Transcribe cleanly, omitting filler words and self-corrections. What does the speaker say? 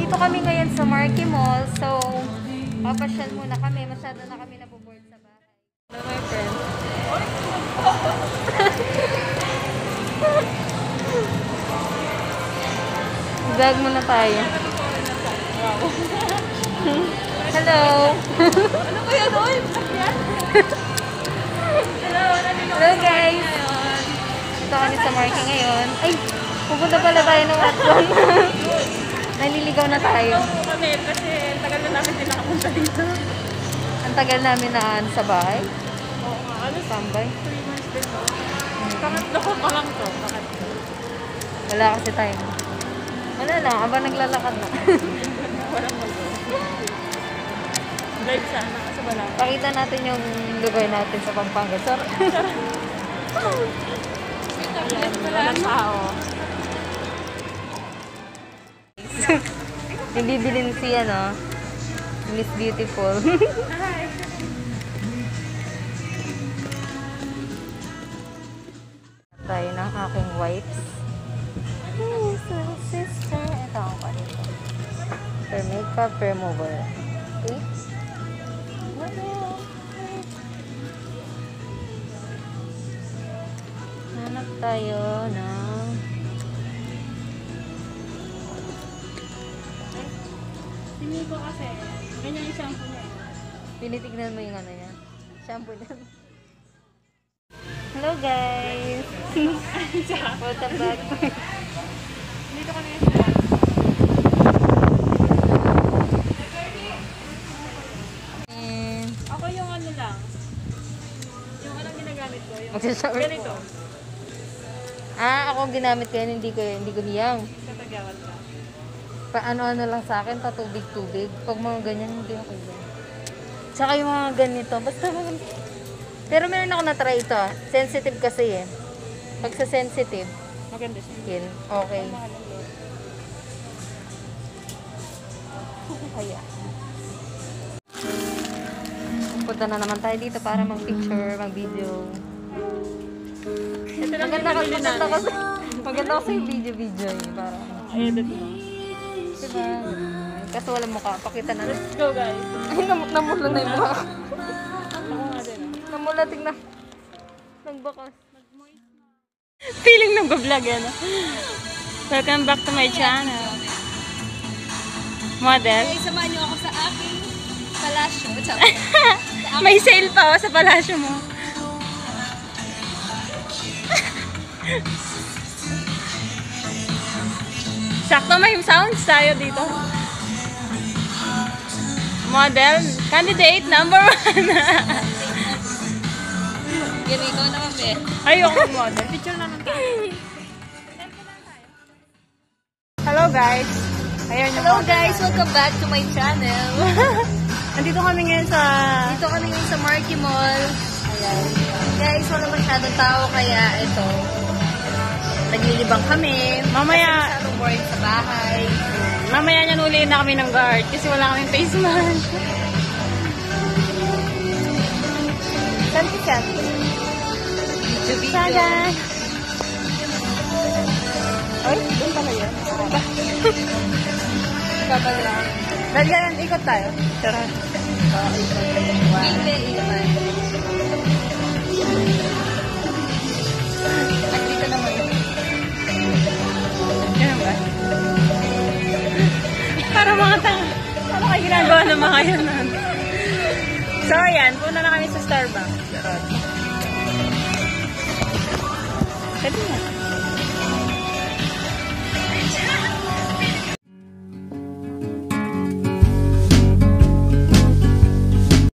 Nandito kami ngayon sa Marquee Mall. So, papasyal muna kami. Masyado na kami naboboard sa bahay. Hello, my friend. Vlog muna tayo. Hello. Ano ba yan, oy? Hello, guys. Dito kami sa Marquee ngayon. Ay, pupunta pala tayo ng Watson. Naliligaw na tayo. Kami kasi tagal na namin din nakapunta dito. Ang tagal namin na sa bahay. Oo nga, alas Tambay. 3 months din to. Pangatlo ko pa lang to. Pangatlo. Wala kasi time. Wala lang, aba naglalakad na. Walang mag-go. Live sana kasi wala. Pakita natin yung lugar natin sa Pampanga. Sorry. Ayan, walang tao. Yung bibilin si Miss Beautiful. Hi! Tayo ng aking wipes. Sister. Ito ang kanito. Per makeup remover. Okay? Hanap tayo ng Hindi ko kasi, ganyan yung shampoo niya. tinitignan mo yung niya. Shampoo niya. Hello guys! Welcome back. Dito ka na yung shampoo. And Ako yung ano lang. Yung anong ginagamit ko. Yung magsashower ganito. ako ginamit ko yan, hindi ko niyang. Katagawan ka. Paano-ano lang sa akin, patubig-tubig. Pag mga ganyan, hindi ako yan. Tsaka yung mga ganito, basta pero meron ako na-try ito. Sensitive kasi eh. Pag sa sensitive, Maganda siya. skin, okay. Mahal ang load. Kaya. Punta na naman tayo dito para mag-picture, mag-video. Ito lang Maganda kasi yung video eh. Parang, I-edit mo. diba? Kaso walang mukha. Pakita na. Let's go guys. Ay, namula na yung mukha. Ako nga din. Namula, tingnan. Nagbakas. Feeling nang vlog yan. Welcome back to my channel. Model. Okay, samahan niyo ako sa aking palasyo. May sale pa sa palasyo mo. Sakto may sounds tayo dito. Model, candidate number 1. Yan, ikaw naman, be. Ayoko model. Picture na lang tayo. Hello guys. Ayun yung Hello model guys, natin. welcome back to my channel. Nandito kami ngayon sa... Dito kami ngayon sa Marquee Mall. Ayan. Guys, wala masyadong tao kaya ito. Naglilibang kami. Mamaya, Masyadong boring sa bahay. mamaya niyan uliin na kami ng guard kasi wala kaming face mask. Saan si Chat? Video-video. Sada! Ay, doon pala yan. Kapag lang. Dahil yan, ikot tayo. Charot. Hindi, ilan. Nandito naman yun. Ganun ba? Para mga tanga. Ano kayo ginagawa ng mga yun? So, ayan. Puna na kami sa Starbucks. Charot. Pwede na.